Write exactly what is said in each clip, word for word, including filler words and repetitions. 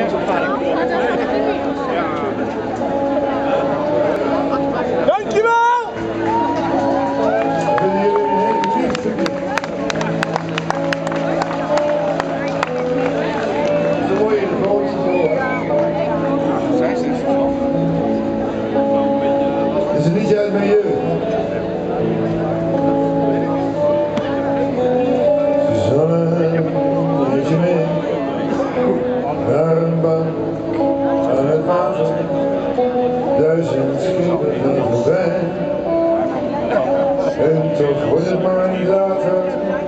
Dankjewel! Is het liedje uit mijn jeugd? Susanne, neemt je mee naar een bank aan het water. Duizend schepen gaan voorbij. En toch wordt het maar niet later.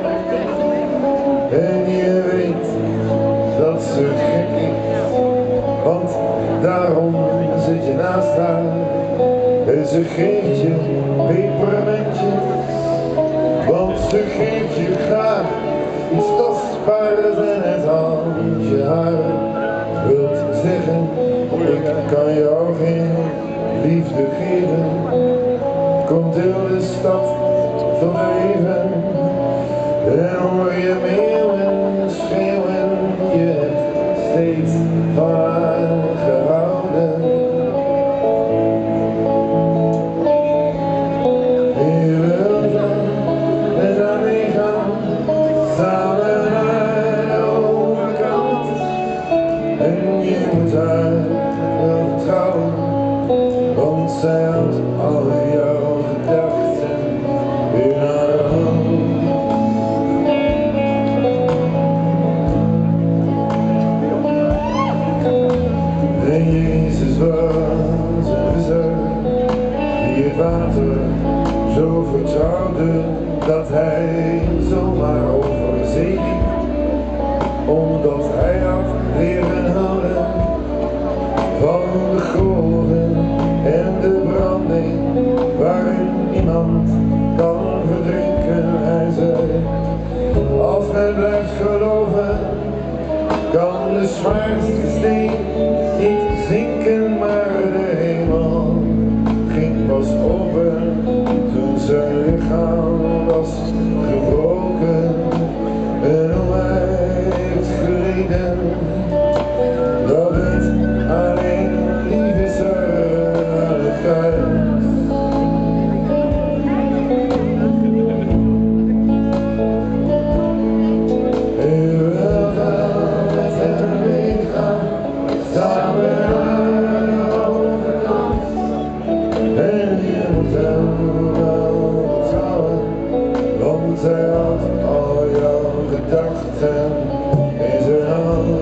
En je weet dat ze gek is, want daarom zit je naast haar. En ze geeft je pepermuntjes, want ze geeft je graag iets kostbaarder dan het handje haar. Wilt zeggen, ik kan jou geen liefde geven, komt heel de stad tot leven. En hoor je meeuwen schreeuwen, je hebt steeds van haar gehouden. Want zij had al jouw gedachten in haar hand. En Jezus was een visser die het water zo vertrouwde dat hij zomaar over zee liep, omdat hij had leren houden van de golven en de branding waarin niemand kan verdrinken. Hij zei, als men blijft geloven, kan de zwaarste steen niet zinken, maar de hemel ging pas open toen zijn lichaam was gebroken. En hoe hij heeft geleden, dat het alleen lief is uit het huis. En we gaan met hem meegaan, samen naar de overkant. En je moet hem wel vertrouwen, want hij had al jouw gedachten in zijn hand.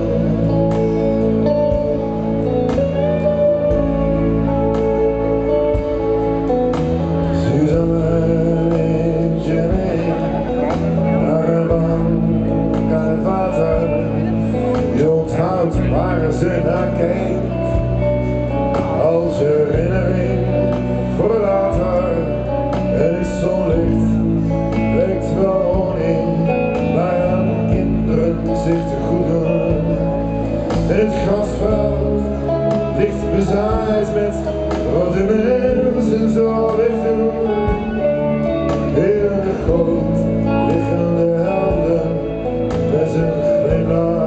Waar ze naar kijkt als herinnering voor later. Het zonlicht lijkt wel honing waaraan kinderen zich te goed doen. Het grasveld ligt bezaaid met wat de mensen zo wegdoen. Heel de goot liggende helden met zijn glimlach.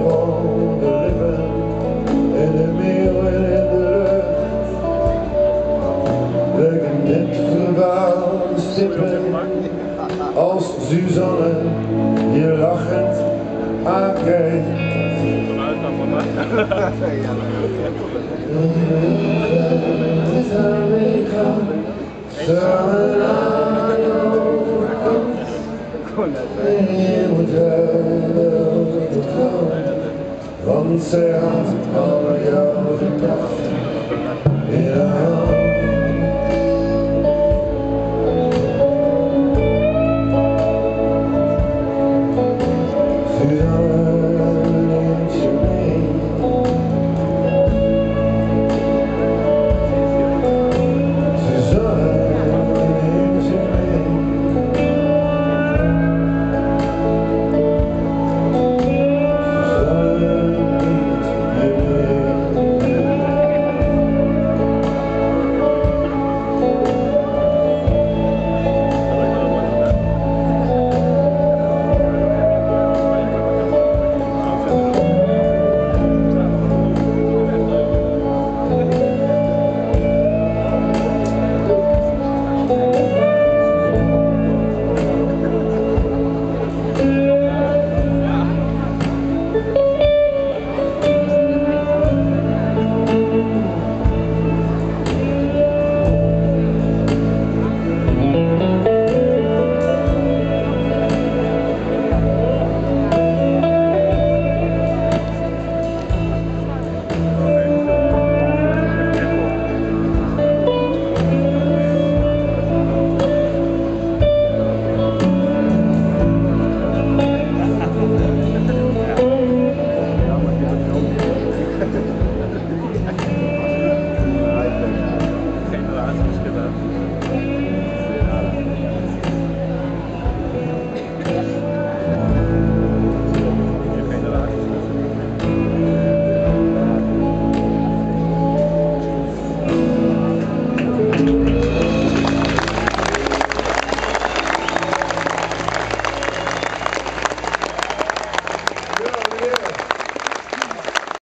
Als Suzanne je lachend aankijkt. Samen aan de overkant. En je moet wel vertrouwen, want zij had al jouw gedachten in haar hand.